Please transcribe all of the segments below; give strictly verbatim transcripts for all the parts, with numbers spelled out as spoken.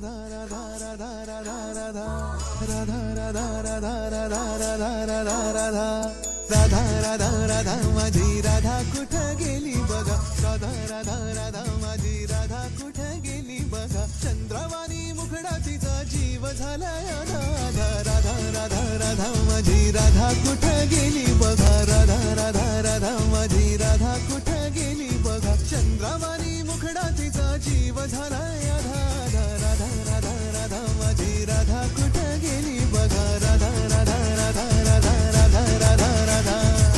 राधा राधा राधा माझी राधा कुठं गेली बघा, राधा राधा राधा माझी राधा कुठं गेली बघा, चंद्रवाणी मुखडा तिचा जीव झालाय राधा राधा राधा राधा माझी राधा कुठं गेली बघा, राधा राधा राधा माझी राधा कुठं गेली बघा, चंद्रवाणी मुखडा तिचा जीव झालाय राधा राधा राधा राधा माझी राधा कुठं गेली बघा, राधा राधा राधा राधा राधा राधा राधा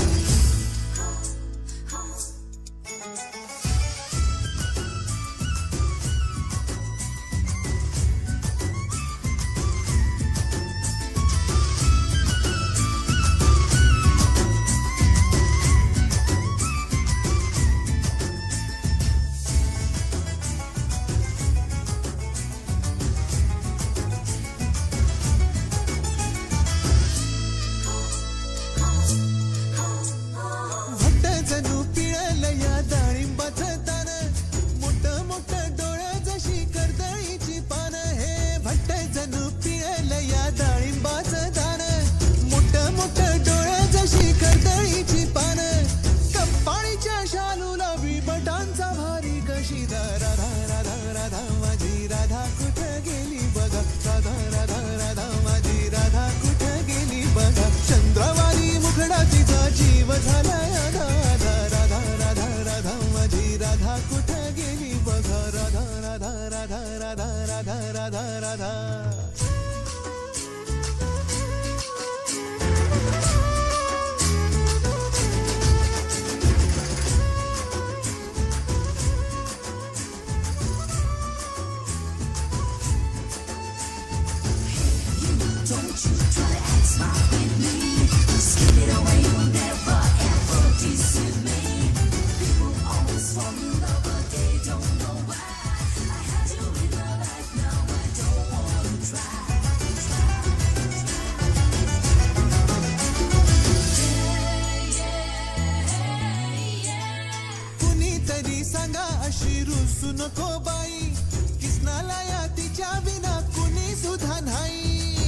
नको बाई किसनाला या तिच्या विना कुणी सुद्धा नाही,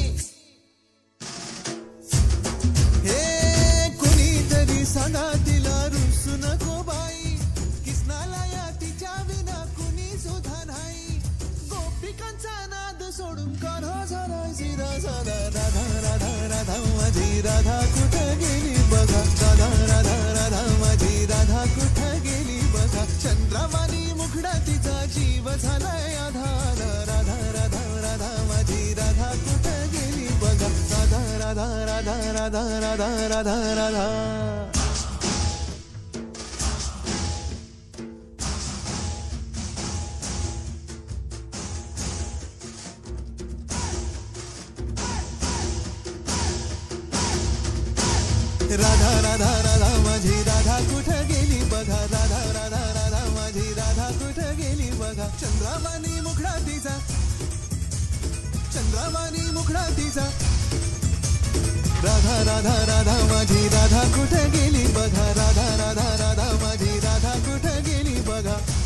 हे कुणी तरी सांगा तिला रुसू नको बाई किसनाला या तिच्या विना कुणी सुद्धा नाही, गोपिकांचा नाद सोडून कान्हा झाला सिरा साधा, राधा राधा राधा माझी राधा कुठं गेली बघा, राधा राधा राधा माझी राधा कुठं गेली बघा, चंद्रवाणी मुखडा तिचा जीव झालाय आधार, राधा राधा राधा माझी राधा कुठं गेली बघा, राधा राधा राधा राधा राधा राधा राधा राधा राधा राधा माझी राधा कुठं गेली बघा, राधा राधा राधा माझी राधा कुठं गेली बघा, चंद्रवाणी मुखडा तिचा, चंद्रवाणी मुखडा तिचा, राधा राधा राधा माझी राधा कुठं गेली बघा, राधा राधा राधा माझी राधा कुठं गेली बघा.